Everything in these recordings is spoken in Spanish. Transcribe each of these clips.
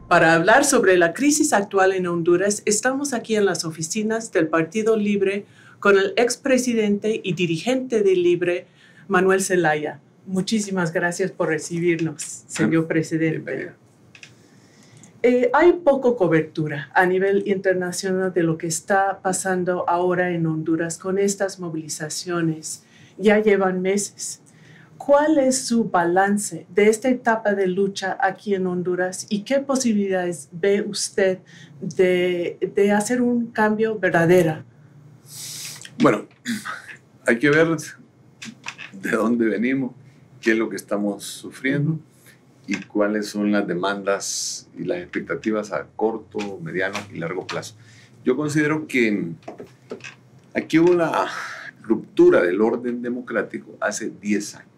Para hablar sobre la crisis actual en Honduras, estamos aquí en las oficinas del Partido Libre con el expresidente y dirigente de Libre, Manuel Zelaya. Muchísimas gracias por recibirnos, señor presidente. Hay poca cobertura a nivel internacional de lo que está pasando ahora en Honduras con estas movilizaciones. Ya llevan meses. ¿Cuál es su balance de esta etapa de lucha aquí en Honduras y qué posibilidades ve usted de hacer un cambio verdadero? Bueno, hay que ver de dónde venimos, qué es lo que estamos sufriendo y cuáles son las demandas y las expectativas a corto, mediano y largo plazo. Yo considero que aquí hubo la ruptura del orden democrático hace 10 años.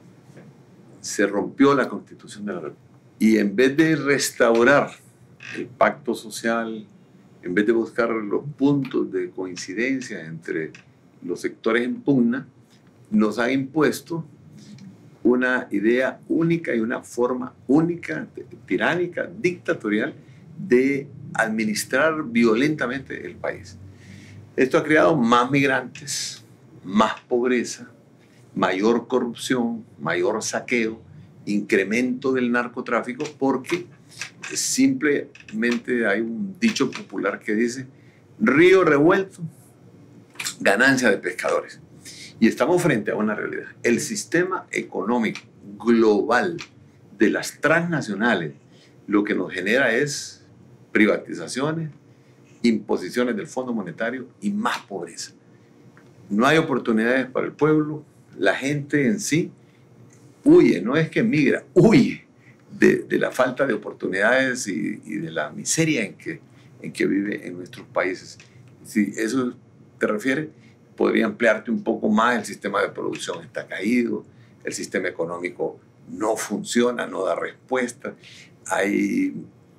Se rompió la Constitución de la República. Y en vez de restaurar el pacto social, en vez de buscar los puntos de coincidencia entre los sectores en pugna, nos ha impuesto una idea única y una forma única, tiránica, dictatorial, de administrar violentamente el país. Esto ha creado más migrantes, más pobreza, mayor corrupción, mayor saqueo, incremento del narcotráfico, porque simplemente hay un dicho popular que dice: río revuelto, ganancia de pescadores. Y estamos frente a una realidad. El sistema económico global de las transnacionales lo que nos genera es privatizaciones, imposiciones del Fondo Monetario y más pobreza. No hay oportunidades para el pueblo. La gente en sí huye, no es que migra, huye de la falta de oportunidades y de la miseria en que vive en nuestros países. Si eso te refiere, podría ampliarte un poco más. El sistema de producción está caído, el sistema económico no funciona, no da respuesta, hay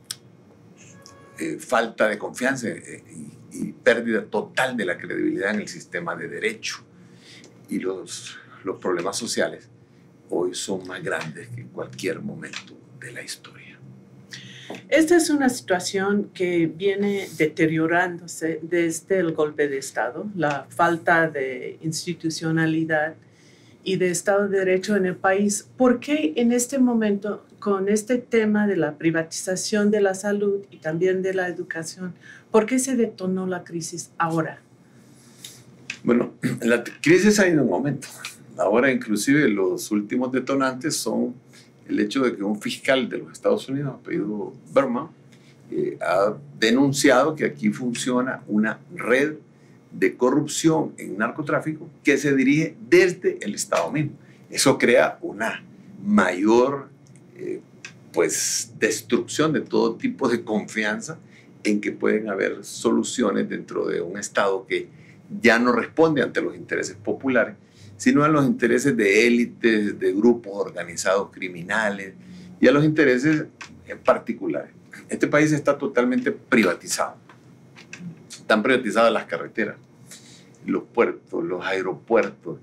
falta de confianza y pérdida total de la credibilidad en el sistema de derecho. Y los problemas sociales hoy son más grandes que en cualquier momento de la historia. Esta es una situación que viene deteriorándose desde el golpe de Estado, la falta de institucionalidad y de Estado de Derecho en el país. ¿Por qué en este momento, con este tema de la privatización de la salud y también de la educación, por qué se detonó la crisis ahora? Bueno, la crisis ha ido en aumento. Ahora inclusive los últimos detonantes son el hecho de que un fiscal de los Estados Unidos, apellido Berman, ha denunciado que aquí funciona una red de corrupción en narcotráfico que se dirige desde el Estado mismo. Eso crea una mayor destrucción de todo tipo de confianza en que pueden haber soluciones dentro de un Estado que ya no responde ante los intereses populares, sino a los intereses de élites, de grupos organizados criminales y a los intereses particulares. Este país está totalmente privatizado. Están privatizadas las carreteras, los puertos, los aeropuertos,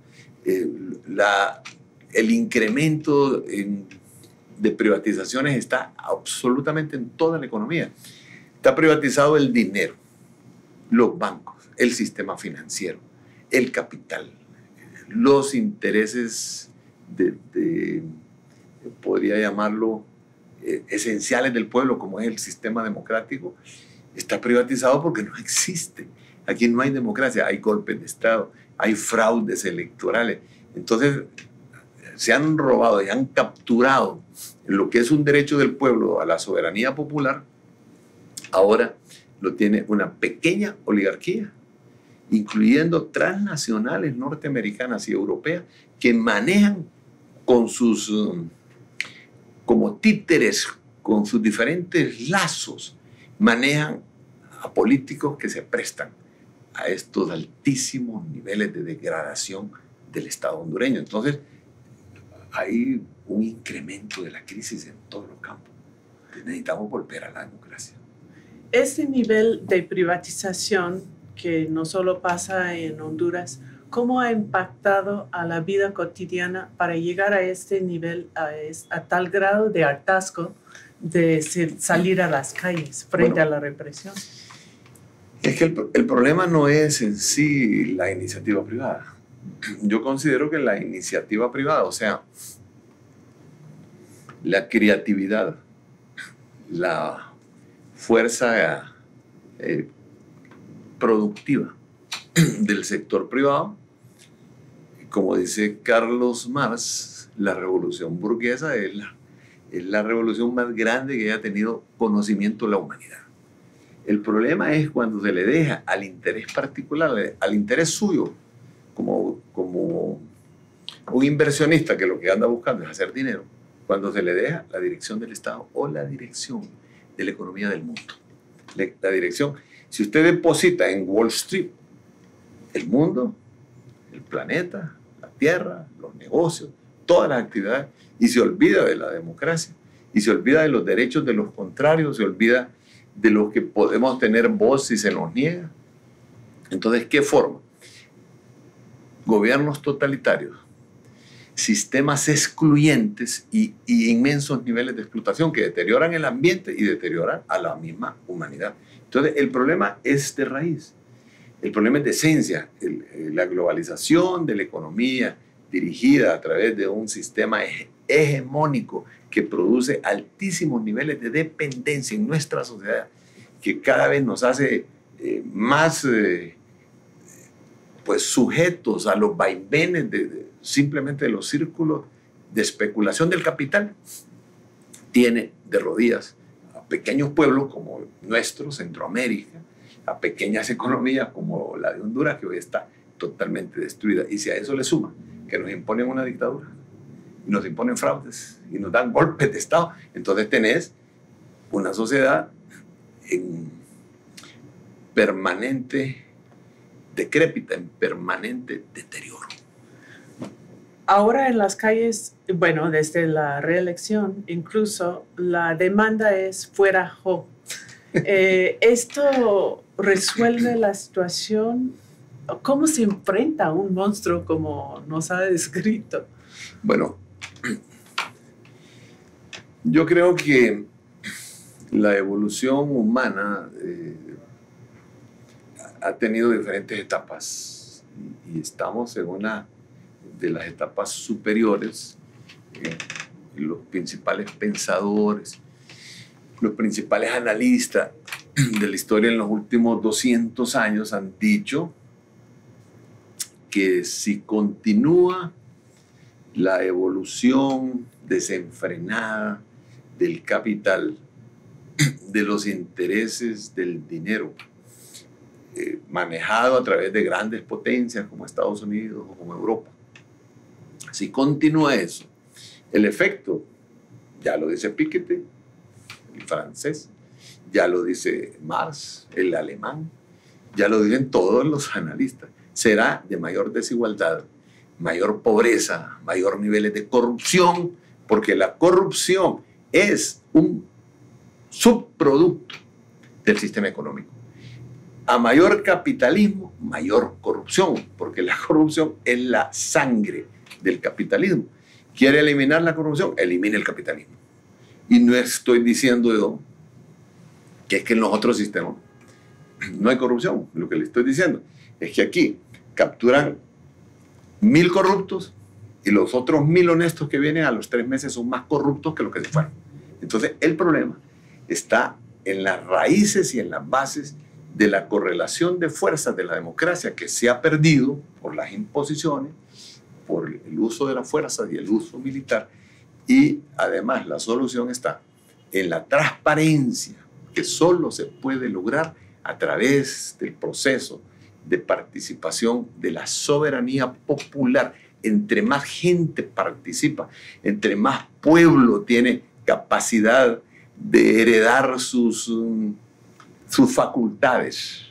el incremento de privatizaciones está absolutamente en toda la economía. Está privatizado el dinero, los bancos, el sistema financiero, el capital, los intereses podría llamarlo, esenciales del pueblo, como es el sistema democrático. Está privatizado porque no existe. Aquí no hay democracia, hay golpes de Estado, hay fraudes electorales. Entonces, se han robado y han capturado lo que es un derecho del pueblo a la soberanía popular. Ahora lo tiene una pequeña oligarquía, incluyendo transnacionales norteamericanas y europeas, que manejan con sus, como títeres, con sus diferentes lazos, manejan a políticos que se prestan a estos altísimos niveles de degradación del Estado hondureño. Entonces, hay un incremento de la crisis en todos los campos. Necesitamos volver a la democracia. Este nivel de privatización que no solo pasa en Honduras, ¿cómo ha impactado a la vida cotidiana para llegar a este nivel, a tal grado de hartazgo de salir a las calles frente a la represión? Es que el problema no es en sí la iniciativa privada. Yo considero que la iniciativa privada, o sea, la creatividad, la fuerza productiva del sector privado, como dice Carlos Marx, la revolución burguesa es la revolución más grande que haya tenido conocimiento la humanidad. El problema es cuando se le deja al interés particular, al interés suyo, como un inversionista que lo que anda buscando es hacer dinero, cuando se le deja la dirección del Estado o la dirección de la economía del mundo. La dirección, si usted deposita en Wall Street el mundo, el planeta, la tierra, los negocios, todas las actividades, y se olvida de la democracia, y se olvida de los derechos de los contrarios, se olvida de los que podemos tener voz si se nos niega. Entonces, ¿qué forma? Gobiernos totalitarios, sistemas excluyentes y inmensos niveles de explotación que deterioran el ambiente y deterioran a la misma humanidad. Entonces, el problema es de raíz. El problema es de esencia. La globalización de la economía dirigida a través de un sistema hegemónico que produce altísimos niveles de dependencia en nuestra sociedad, que cada vez nos hace más pues sujetos a los vaivenes simplemente de los círculos de especulación del capital, tiene de rodillas a pequeños pueblos como nuestro, Centroamérica, a pequeñas economías como la de Honduras, que hoy está totalmente destruida. Y si a eso le suma que nos imponen una dictadura, y nos imponen fraudes, y nos dan golpes de Estado, entonces tenés una sociedad en permanente decrépita, en permanente deterioro. Ahora en las calles, bueno, desde la reelección, incluso la demanda es fuera Jo. ¿Esto resuelve la situación? ¿Cómo se enfrenta a un monstruo como nos ha descrito? Bueno, yo creo que la evolución humana ha tenido diferentes etapas y estamos en una de las etapas superiores. Los principales pensadores, los principales analistas de la historia en los últimos 200 años han dicho que si continúa la evolución desenfrenada del capital, de los intereses del dinero, manejado a través de grandes potencias como Estados Unidos o como Europa, si continúa eso, el efecto, ya lo dice Piketty, el francés, ya lo dice Marx, el alemán, ya lo dicen todos los analistas, será de mayor desigualdad, mayor pobreza, mayor niveles de corrupción, porque la corrupción es un subproducto del sistema económico. A mayor capitalismo, mayor corrupción, porque la corrupción es la sangre del capitalismo. ¿Quiere eliminar la corrupción? Elimine el capitalismo. Y no estoy diciendo yo que es que en los otros sistemas no hay corrupción. Lo que le estoy diciendo es que aquí capturan 1000 corruptos y los otros 1000 honestos que vienen a los 3 meses son más corruptos que los que se fueron. Entonces, el problema está en las raíces y en las bases de la correlación de fuerzas de la democracia que se ha perdido por las imposiciones, por el uso de la fuerza y el uso militar. Y además la solución está en la transparencia, que solo se puede lograr a través del proceso de participación de la soberanía popular. Entre más gente participa, entre más pueblo tiene capacidad de heredar sus facultades,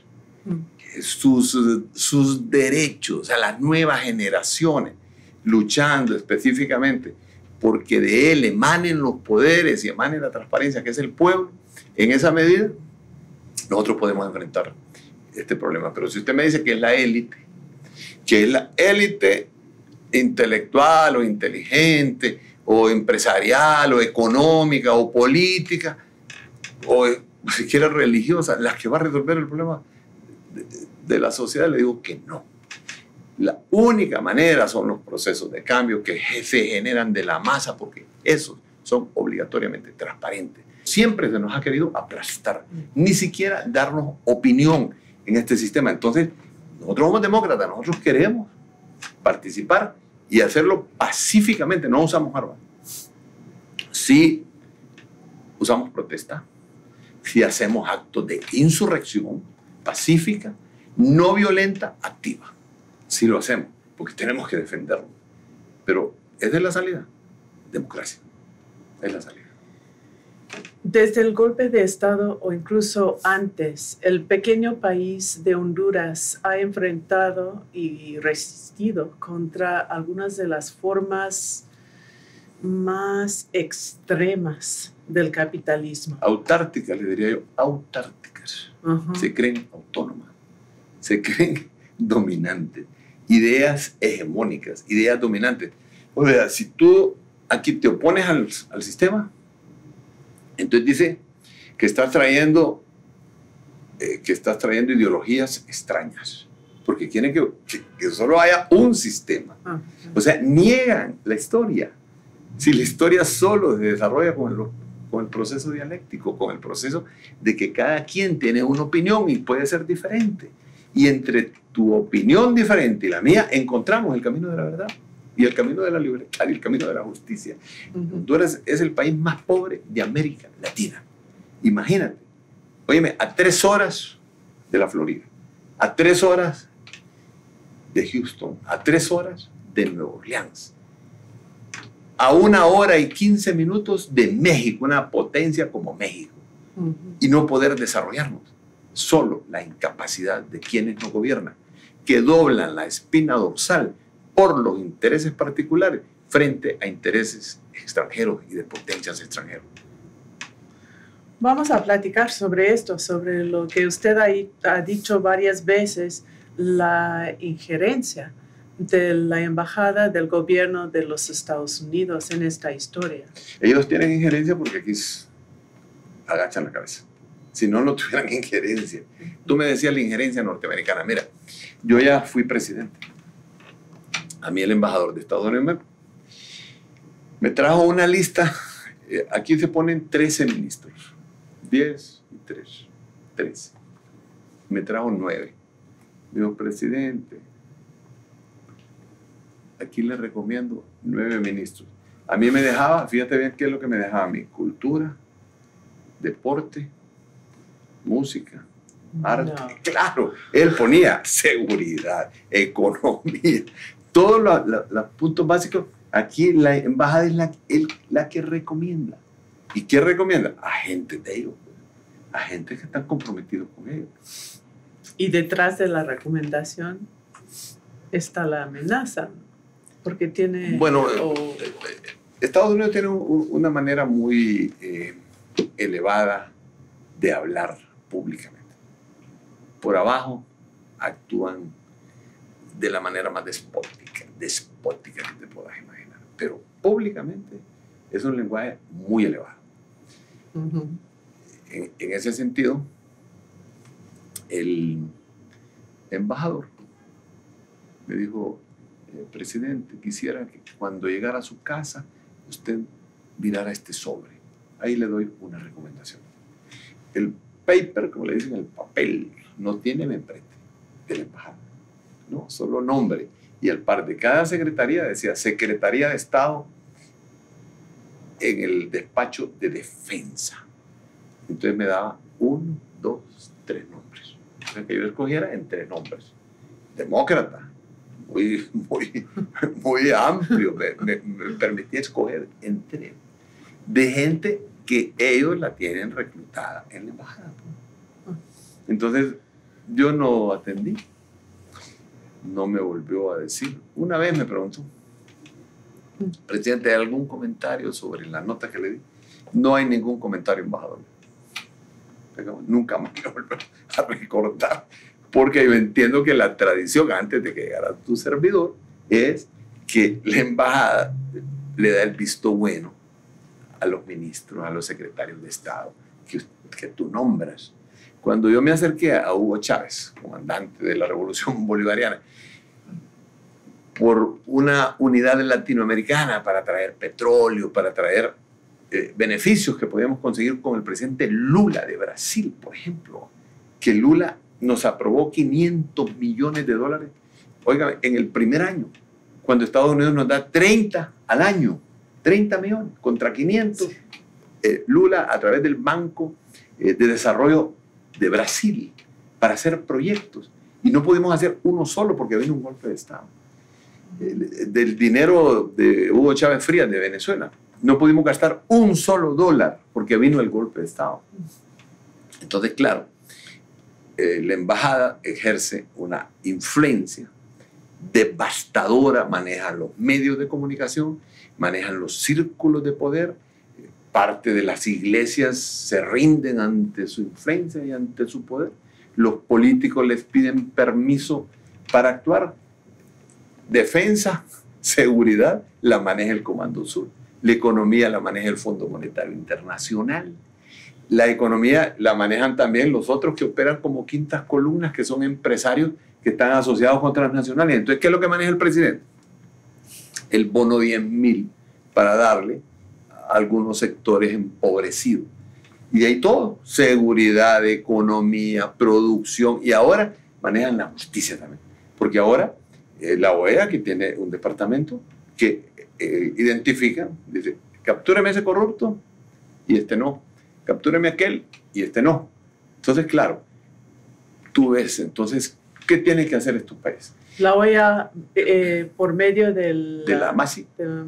sus derechos a las nuevas generaciones, luchando específicamente porque de él emanen los poderes y emane la transparencia, que es el pueblo. En esa medida, nosotros podemos enfrentar este problema. Pero si usted me dice que es la élite intelectual o inteligente o empresarial, o económica, o política, o siquiera religiosa, la que va a resolver el problema de la sociedad. Le digo que no. La única manera son los procesos de cambio que se generan de la masa, porque esos son obligatoriamente transparentes. Siempre se nos ha querido aplastar, ni siquiera darnos opinión en este sistema. Entonces, nosotros somos demócratas, nosotros queremos participar y hacerlo pacíficamente. No usamos armas. Sí usamos protesta, sí hacemos actos de insurrección pacífica, no violenta, activa. Sí lo hacemos, porque tenemos que defenderlo. Pero esa es la salida. Democracia. Es la salida. Desde el golpe de Estado o incluso antes, el pequeño país de Honduras ha enfrentado y resistido contra algunas de las formas más extremas del capitalismo. Autárticas, le diría yo, autárticas. Se creen autónomas, se creen dominantes, ideas hegemónicas, ideas dominantes. O sea, si tú aquí te opones al sistema, entonces dice que estás trayendo ideologías extrañas, porque quieren que solo haya un sistema. O sea, niegan la historia. Si la historia solo se desarrolla con el proceso dialéctico, con el proceso de que cada quien tiene una opinión y puede ser diferente. Y entre tu opinión diferente y la mía encontramos el camino de la verdad y el camino de la libertad y el camino de la justicia. Honduras es el país más pobre de América Latina. Imagínate. Óyeme, a 3 horas de la Florida, a 3 horas de Houston, a 3 horas de Nueva Orleans, a 1 hora y 15 minutos de México, una potencia como México, y no poder desarrollarnos. Solo la incapacidad de quienes nos gobiernan, que doblan la espina dorsal por los intereses particulares frente a intereses extranjeros y de potencias extranjeras. Vamos a platicar sobre esto, sobre lo que usted ha dicho varias veces, la injerencia de la embajada del gobierno de los Estados Unidos en esta historia. Ellos tienen injerencia porque aquí agachan la cabeza. Si no, no tuvieran injerencia. Tú me decías la injerencia norteamericana. Mira, yo ya fui presidente. A mí el embajador de Estados Unidos me trajo una lista. Aquí se ponen 13 ministros. 10 y 3. 13. Me trajo 9. Digo, presidente, aquí le recomiendo 9 ministros. A mí me dejaba, fíjate bien qué es lo que me dejaba a mí: cultura, deporte, música, arte. No. Claro, él ponía seguridad, economía, todos los puntos básicos. Aquí la embajada es la que recomienda. ¿Y qué recomienda? A gente de ellos, a gente que están comprometidos con ellos. Y detrás de la recomendación está la amenaza, porque tiene... Bueno, Estados Unidos tiene una manera muy elevada de hablar públicamente. Por abajo actúan de la manera más despótica que te puedas imaginar. Pero públicamente es un lenguaje muy elevado. En ese sentido, el embajador me dijo: presidente, quisiera que cuando llegara a su casa usted mirara este sobre. Ahí le doy una recomendación. El paper, como le dicen, el papel, no tiene membrete de la embajada, no, solo nombre. Y al par de cada secretaría decía Secretaría de Estado en el despacho de defensa. Entonces me daba 1, 2, 3 nombres. O sea, que yo escogiera entre nombres. Demócrata, muy amplio, me permitía escoger entre de gente que ellos la tienen reclutada en la embajada. Entonces yo no atendí, no me volvió a decir. Una vez me preguntó: presidente, ¿hay algún comentario sobre la nota que le di? No hay ningún comentario, embajador. Nunca más me volvió a recordar, porque yo entiendo que la tradición antes de que llegara tu servidor es que la embajada le da el visto bueno a los ministros, a los secretarios de Estado que tú nombras. Cuando yo me acerqué a Hugo Chávez, comandante de la Revolución Bolivariana, por una unidad latinoamericana para traer petróleo, para traer beneficios que podíamos conseguir con el presidente Lula de Brasil, por ejemplo, que Lula nos aprobó $500 millones. Oiga, en el primer año, cuando Estados Unidos nos da 30 al año, 30 millones contra 500, Lula a través del Banco de Desarrollo de Brasil para hacer proyectos. Y no pudimos hacer uno solo porque vino un golpe de Estado. Del dinero de Hugo Chávez Frías de Venezuela, no pudimos gastar un solo dólar porque vino el golpe de Estado. Entonces, claro, la embajada ejerce una influencia devastadora, maneja los medios de comunicación, manejan los círculos de poder, parte de las iglesias se rinden ante su influencia y ante su poder, los políticos les piden permiso para actuar, defensa, seguridad, la maneja el Comando Sur, la economía la maneja el Fondo Monetario Internacional, la economía la manejan también los otros que operan como quintas columnas, que son empresarios que están asociados con transnacionales. Entonces, ¿qué es lo que maneja el presidente? El bono 10.000 para darle a algunos sectores empobrecidos. Y hay todo, seguridad, economía, producción, y ahora manejan la justicia también. Porque ahora la OEA, que tiene un departamento que identifica, dice, captúreme ese corrupto y este no, captúreme aquel y este no. Entonces, claro, tú ves, entonces, ¿qué tiene que hacer estos países? La OEA, por medio de la MASI,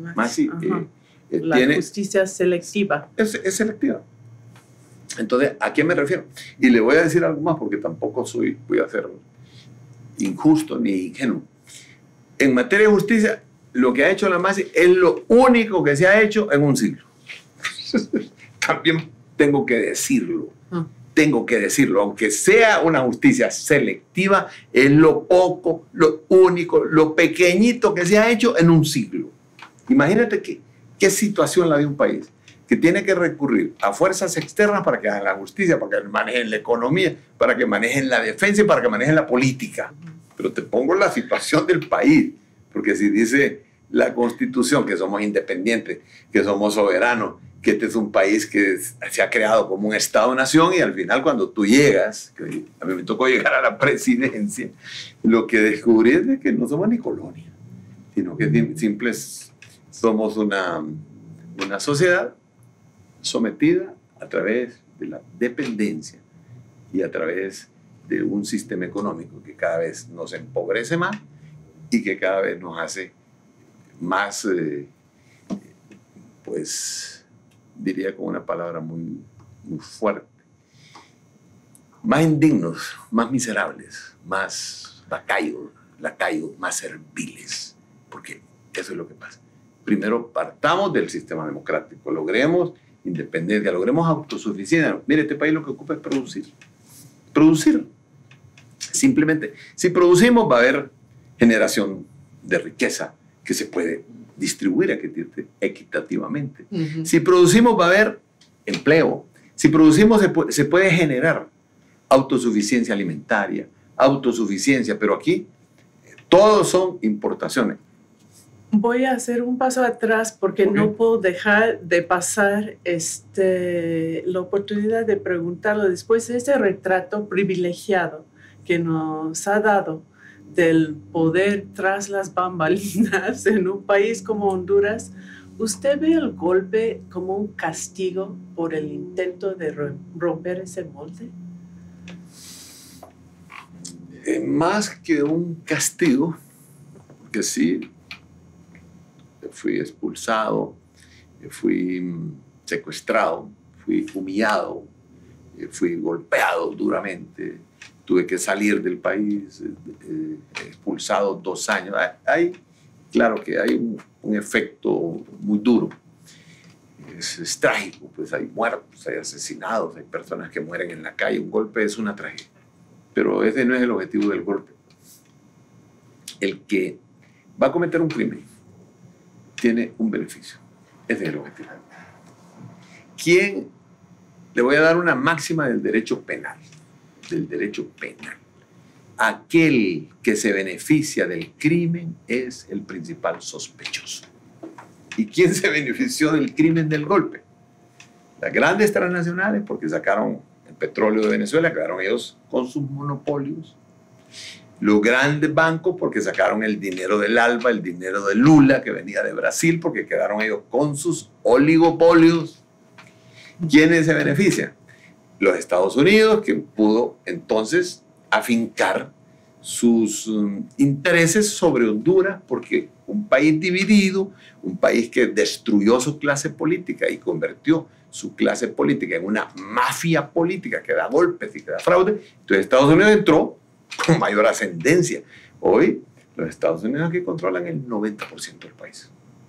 la tiene, justicia selectiva. Es selectiva. Entonces, ¿a qué me refiero? Y le voy a decir algo más porque tampoco voy a ser injusto ni ingenuo. En materia de justicia, lo que ha hecho la MASI es lo único que se ha hecho en un siglo. También tengo que decirlo. Tengo que decirlo, aunque sea una justicia selectiva, es lo poco, lo único, lo pequeñito que se ha hecho en un siglo. Imagínate qué situación la de un país que tiene que recurrir a fuerzas externas para que hagan la justicia, para que manejen la economía, para que manejen la defensa y para que manejen la política. Pero te pongo la situación del país, porque si dice la Constitución que somos independientes, que somos soberanos, que este es un país que se ha creado como un Estado-nación, y al final cuando tú llegas, que a mí me tocó llegar a la presidencia, lo que descubrí es que no somos ni colonia, sino que simples somos una sociedad sometida a través de la dependencia y a través de un sistema económico que cada vez nos empobrece más y que cada vez nos hace más, diría con una palabra muy, muy fuerte, más indignos, más miserables, más lacayos, más serviles, porque eso es lo que pasa. Primero partamos del sistema democrático, logremos independencia, logremos autosuficiencia. Mire, este país lo que ocupa es producir. Simplemente, si producimos va a haber generación de riqueza que se puede distribuir equitativamente. Si producimos va a haber empleo. Si producimos se puede generar autosuficiencia alimentaria, autosuficiencia, pero aquí todos son importaciones. Voy a hacer un paso atrás porque no puedo dejar de pasar la oportunidad de preguntarlo después de ese retrato privilegiado que nos ha dado del poder tras las bambalinas en un país como Honduras. ¿Usted ve el golpe como un castigo por el intento de romper ese molde? Más que un castigo, porque sí, fui expulsado, fui secuestrado, fui humillado, fui golpeado duramente, tuve que salir del país, expulsado 2 años. Claro que hay un efecto muy duro. Es trágico, pues hay muertos, hay asesinados, hay personas que mueren en la calle. Un golpe es una tragedia. Pero ese no es el objetivo del golpe. El que va a cometer un crimen tiene un beneficio. Ese es el objetivo. ¿Quién? Le voy a dar una máxima del derecho penal. Del derecho penal. Aquel que se beneficia del crimen es el principal sospechoso. ¿Y quién se benefició del crimen del golpe? Las grandes transnacionales, porque sacaron el petróleo de Venezuela, quedaron ellos con sus monopolios. Los grandes bancos, porque sacaron el dinero del ALBA, el dinero de Lula, que venía de Brasil, porque quedaron ellos con sus oligopolios. ¿Quiénes se benefician? Los Estados Unidos, que pudo entonces afincar sus intereses sobre Honduras, porque un país dividido, un país que destruyó su clase política y convirtió su clase política en una mafia política que da golpes y que da fraude, entonces Estados Unidos entró con mayor ascendencia. Hoy los Estados Unidos aquí controlan el 90% del país.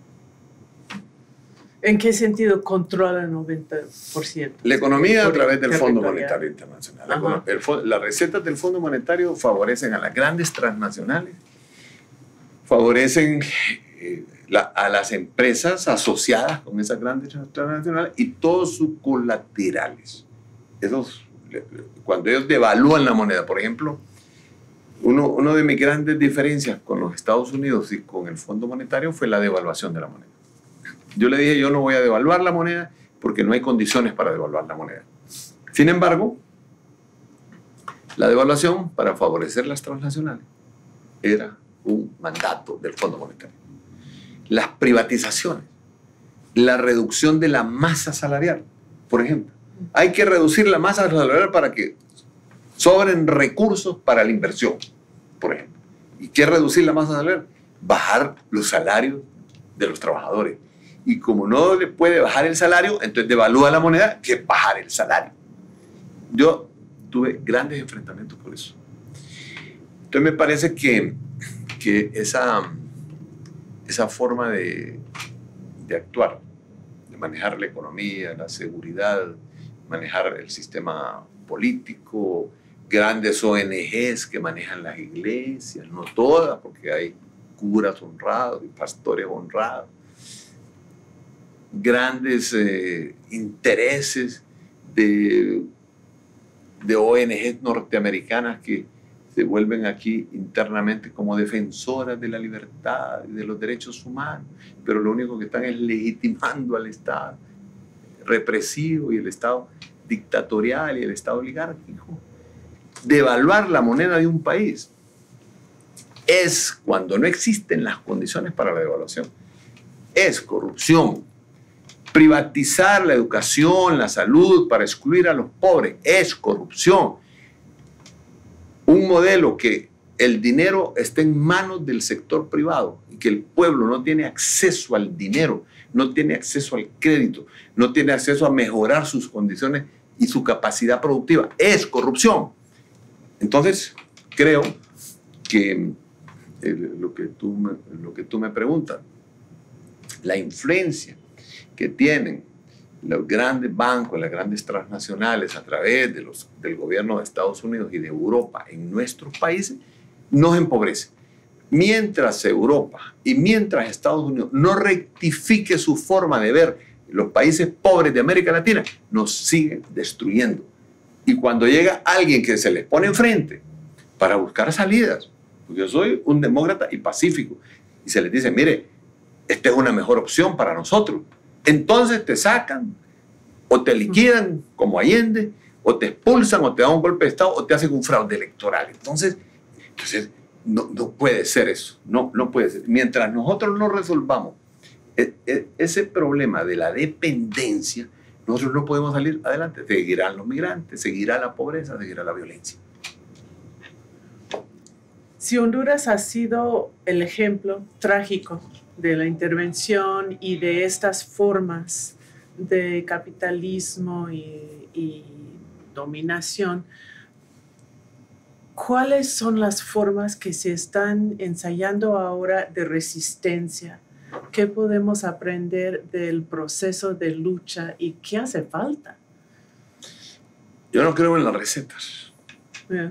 ¿En qué sentido controla el 90%? La economía a través del Fondo Monetario Internacional. Las recetas del Fondo Monetario favorecen a las grandes transnacionales, favorecen a las empresas asociadas con esas grandes transnacionales y todos sus colaterales. Cuando ellos devalúan la moneda, por ejemplo, uno de mis grandes diferencias con los Estados Unidos y con el Fondo Monetario fue la devaluación de la moneda. Yo le dije, yo no voy a devaluar la moneda porque no hay condiciones para devaluar la moneda. Sin embargo, la devaluación para favorecer las transnacionales era un mandato del Fondo Monetario. Las privatizaciones, la reducción de la masa salarial, por ejemplo. Hay que reducir la masa salarial para que sobren recursos para la inversión, por ejemplo. ¿Y qué es reducir la masa salarial? Bajar los salarios de los trabajadores. Y como no le puede bajar el salario, entonces devalúa la moneda, que es bajar el salario. Yo tuve grandes enfrentamientos por eso. Entonces me parece que esa forma de actuar, de manejar la economía, la seguridad, manejar el sistema político, grandes ONGs que manejan las iglesias, no todas, porque hay curas honrados y pastores honrados, grandes intereses de ONGs norteamericanas que se vuelven aquí internamente como defensoras de la libertad y de los derechos humanos, pero lo único que están es legitimando al Estado represivo y el Estado dictatorial y el Estado oligárquico. Devaluar la moneda de un país es cuando no existen las condiciones para la devaluación. Es corrupción. Privatizar la educación, la salud para excluir a los pobres es corrupción. Un modelo que el dinero esté en manos del sector privado y que el pueblo no tiene acceso al dinero, no tiene acceso al crédito, no tiene acceso a mejorar sus condiciones y su capacidad productiva, es corrupción. Entonces, creo que lo que tú me preguntas, la influencia que tienen los grandes bancos, las grandes transnacionales a través del gobierno de Estados Unidos y de Europa en nuestros países, nos empobrece. Mientras Europa y mientras Estados Unidos no rectifique su forma de ver los países pobres de América Latina, nos siguen destruyendo. Y cuando llega alguien que se les pone enfrente para buscar salidas, porque yo soy un demócrata y pacífico, y se les dice, mire, esta es una mejor opción para nosotros, entonces te sacan o te liquidan como Allende, o te expulsan o te dan un golpe de Estado o te hacen un fraude electoral. Entonces no puede ser eso, no puede ser. Mientras nosotros no resolvamos ese problema de la dependencia, nosotros no podemos salir adelante. Seguirán los migrantes, seguirá la pobreza, seguirá la violencia. Si Honduras ha sido el ejemplo trágico de la intervención y de estas formas de capitalismo y dominación, ¿cuáles son las formas que se están ensayando ahora de resistencia? ¿Qué podemos aprender del proceso de lucha y qué hace falta? Yo no creo en las recetas. Yeah.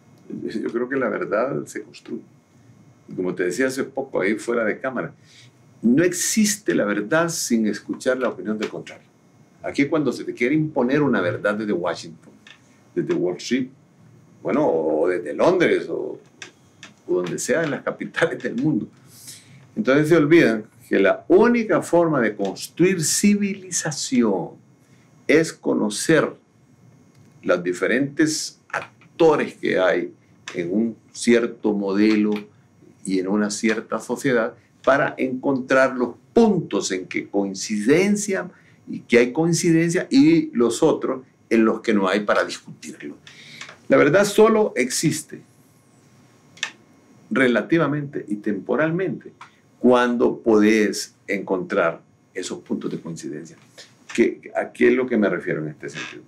Yo creo que la verdad se construye. Y como te decía hace poco ahí fuera de cámara, no existe la verdad sin escuchar la opinión del contrario. Aquí cuando se te quiere imponer una verdad desde Washington, desde Wall Street, bueno, o desde Londres, o donde sea en las capitales del mundo, entonces se olvidan que la única forma de construir civilización es conocer los diferentes actores que hay en un cierto modelo y en una cierta sociedad para encontrar los puntos en que coincidencia y que hay coincidencia y los otros en los que no hay para discutirlo. La verdad solo existe relativamente y temporalmente cuando podés encontrar esos puntos de coincidencia. ¿A qué es lo que me refiero en este sentido?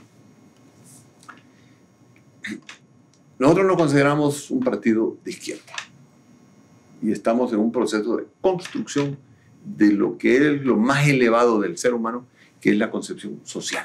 Nosotros nos consideramos un partido de izquierda y estamos en un proceso de construcción de lo que es lo más elevado del ser humano, que es la concepción social.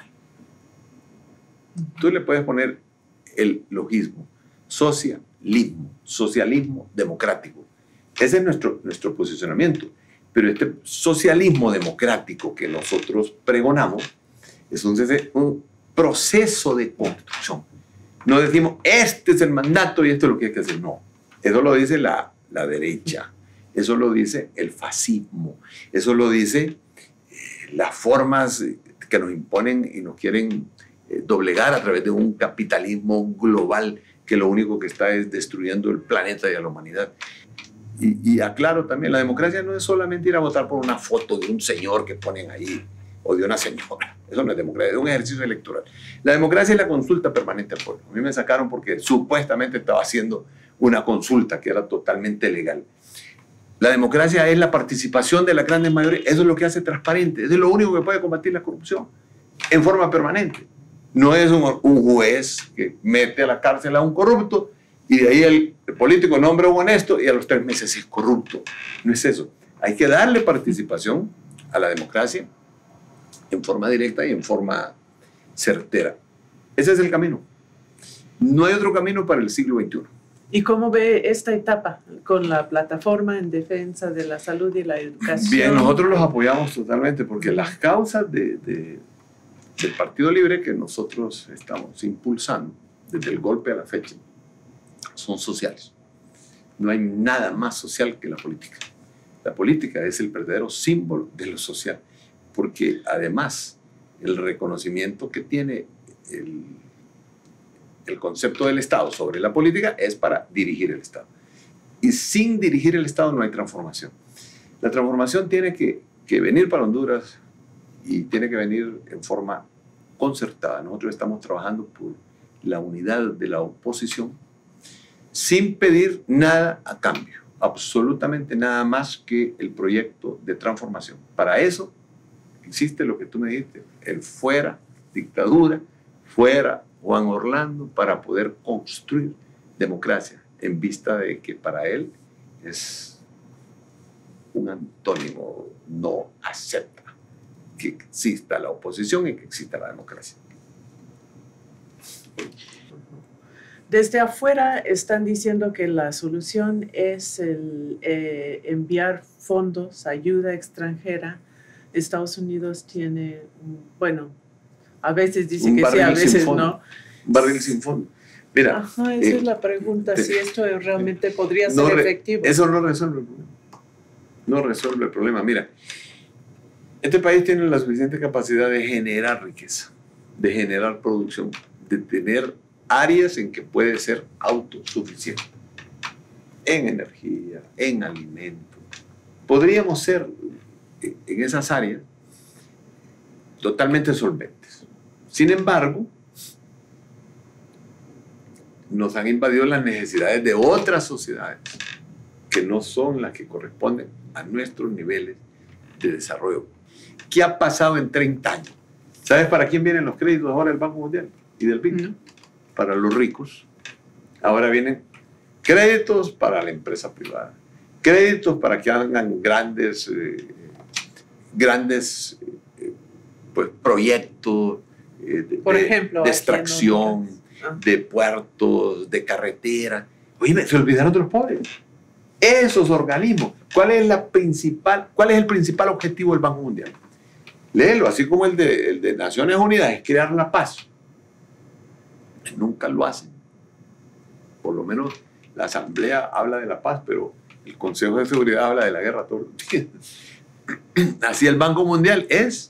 Tú le puedes poner el logismo, socialismo, socialismo democrático. Ese es nuestro posicionamiento. Pero este socialismo democrático que nosotros pregonamos es un proceso de construcción. No decimos, este es el mandato y esto es lo que hay que hacer. No, eso lo dice la derecha, eso lo dice el fascismo, eso lo dice las formas que nos imponen y nos quieren doblegar a través de un capitalismo global que lo único que está es destruyendo el planeta y a la humanidad. Y aclaro también, la democracia no es solamente ir a votar por una foto de un señor que ponen ahí o de una señora. Eso no es democracia, es un ejercicio electoral. La democracia es la consulta permanente al pueblo. A mí me sacaron porque supuestamente estaba haciendo una consulta que era totalmente legal. La democracia es la participación de las grandes mayorías. Eso es lo que hace transparente. Eso es lo único que puede combatir la corrupción en forma permanente. No es un juez que mete a la cárcel a un corrupto y de ahí el político nombra a un honesto y a los 3 meses es corrupto. No es eso. Hay que darle participación a la democracia en forma directa y en forma certera. Ese es el camino. No hay otro camino para el siglo XXI. ¿Y cómo ve esta etapa con la plataforma en defensa de la salud y la educación? Bien, nosotros los apoyamos totalmente porque las causas del Partido Libre que nosotros estamos impulsando desde el golpe a la fecha son sociales. No hay nada más social que la política. La política es el verdadero símbolo de lo social, porque además el reconocimiento que tiene el concepto del Estado sobre la política es para dirigir el Estado. Y sin dirigir el Estado no hay transformación. La transformación tiene que venir para Honduras y tiene que venir en forma concertada. Nosotros estamos trabajando por la unidad de la oposición sin pedir nada a cambio, absolutamente nada más que el proyecto de transformación. Para eso existe lo que tú me dijiste, el fuera dictadura, fuera Juan Orlando, para poder construir democracia, en vista de que para él es un antónimo, no acepta que exista la oposición y que exista la democracia. Desde afuera están diciendo que la solución es el enviar fondos, ayuda extranjera. Estados Unidos tiene, bueno, a veces dice que sí, a veces no. Un barril sin fondo. Mira, ajá, esa es la pregunta, si esto realmente podría ser efectivo. Eso no resuelve el problema. No resuelve el problema. Mira, este país tiene la suficiente capacidad de generar riqueza, de generar producción, de tener áreas en que puede ser autosuficiente, en energía, en alimentos. Podríamos ser en esas áreas totalmente solventes. Sin embargo, nos han invadido las necesidades de otras sociedades que no son las que corresponden a nuestros niveles de desarrollo. ¿Qué ha pasado en 30 años? ¿Sabes para quién vienen los créditos ahora del Banco Mundial y del BID? No. Para los ricos. Ahora vienen créditos para la empresa privada, créditos para que hagan grandes pues, proyectos por ejemplo, de extracción, de puertos, de carreteras. Oye, se olvidaron de los pobres. Esos organismos, ¿cuál es el principal objetivo del Banco Mundial? Léelo, así como el de Naciones Unidas es crear la paz. Nunca lo hacen. Por lo menos la Asamblea habla de la paz, pero el Consejo de Seguridad habla de la guerra todos los días. Así el Banco Mundial es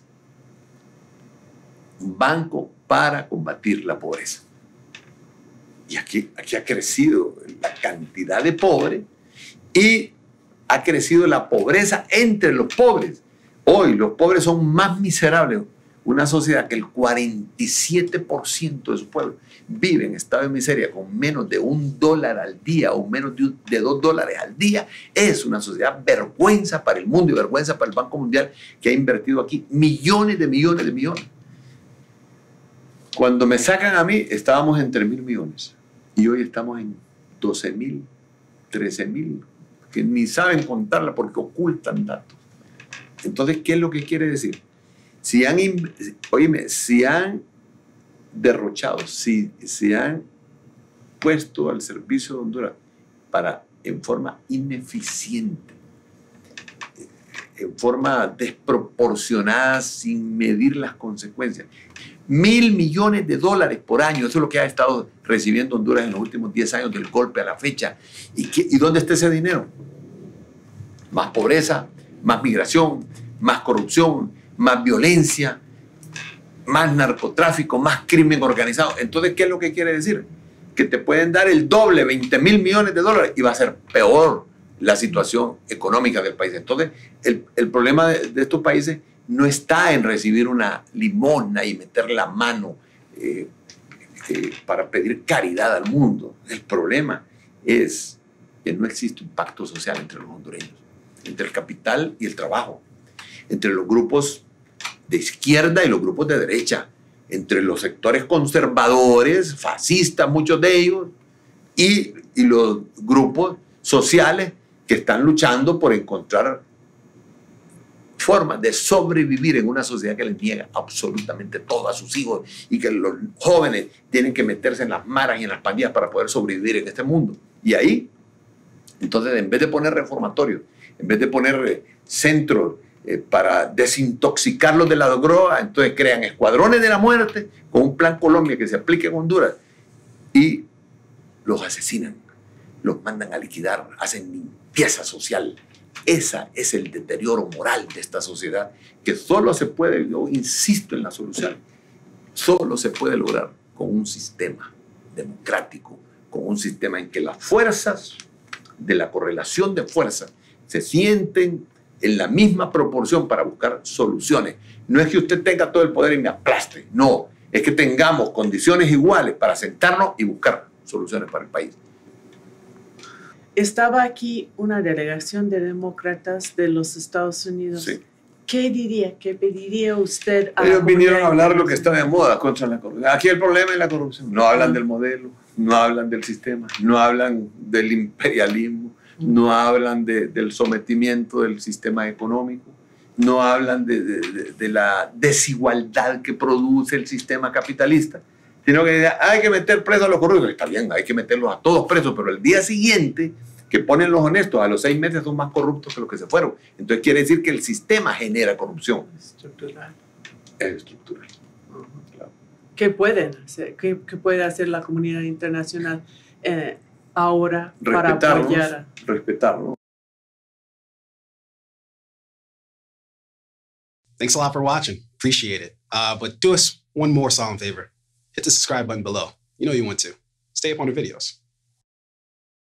un banco para combatir la pobreza. Y aquí ha crecido la cantidad de pobres y ha crecido la pobreza entre los pobres. Hoy los pobres son más miserables. Una sociedad que el 47% de su pueblo vive en estado de miseria con menos de $1 al día o menos de $2 al día, es una sociedad vergüenza para el mundo y vergüenza para el Banco Mundial, que ha invertido aquí millones de millones de millones. Cuando me sacan a mí, estábamos en 3.000 millones y hoy estamos en 12.000, 13.000, que ni saben contarla porque ocultan datos. Entonces, ¿qué es lo que quiere decir? Si han derrochado, si han puesto al servicio de Honduras en forma ineficiente, en forma desproporcionada, sin medir las consecuencias. $1.000 millones por año, eso es lo que ha estado recibiendo Honduras en los últimos 10 años del golpe a la fecha. ¿Y dónde está ese dinero? Más pobreza, más migración, más corrupción, más violencia, más narcotráfico, más crimen organizado. Entonces, ¿qué es lo que quiere decir? Que te pueden dar el doble, $20.000 millones y va a ser peor la situación económica del país. Entonces, el problema de estos países no está en recibir una limosna y meter la mano para pedir caridad al mundo. El problema es que no existe un pacto social entre los hondureños, entre el capital y el trabajo, entre los grupos de izquierda y los grupos de derecha, entre los sectores conservadores, fascistas, muchos de ellos, y los grupos sociales que están luchando por encontrar formas de sobrevivir en una sociedad que les niega absolutamente todo a sus hijos y que los jóvenes tienen que meterse en las maras y en las pandillas para poder sobrevivir en este mundo. Y ahí, entonces, en vez de poner reformatorios, en vez de poner centros para desintoxicarlos de la droga, entonces crean escuadrones de la muerte con un plan Colombia que se aplique en Honduras y los asesinan, los mandan a liquidar, hacen limpieza social. Ese es el deterioro moral de esta sociedad que solo se puede, yo insisto en la solución, solo se puede lograr con un sistema democrático, con un sistema en que las fuerzas de la correlación de fuerzas se sienten en la misma proporción para buscar soluciones. No es que usted tenga todo el poder y me aplaste, no, es que tengamos condiciones iguales para sentarnos y buscar soluciones para el país. Estaba aquí una delegación de demócratas de los Estados Unidos. Sí. ¿Qué pediría usted a Ellos vinieron a hablar lo que está de moda contra la corrupción. Aquí el problema es la corrupción. No hablan del modelo, no hablan del sistema, no hablan del imperialismo, no hablan del sometimiento del sistema económico, no hablan de la desigualdad que produce el sistema capitalista, sino que hay que meter presos a los corruptos. Está bien, hay que meterlos a todos presos, pero el día siguiente que ponen los honestos, a los 6 meses son más corruptos que los que se fueron. Entonces quiere decir que el sistema genera corrupción. Estructural. Es estructural. Claro. ¿Qué pueden hacer? ¿Qué puede hacer la comunidad internacional ahora para apoyar? Respetarnos. Thanks a lot for watching. Appreciate it. But do us one more solemn favor. Hit the subscribe button below. You know you want to. Stay up on the videos.